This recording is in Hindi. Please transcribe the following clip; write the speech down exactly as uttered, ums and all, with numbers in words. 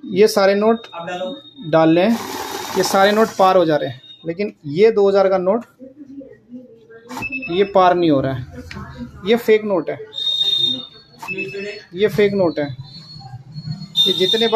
ये सारे नोट डाल लें, ये सारे नोट पार हो जा रहे हैं, लेकिन ये दो हज़ार का नोट ये पार नहीं हो रहा है। ये फेक नोट है, ये फेक नोट है। ये जितने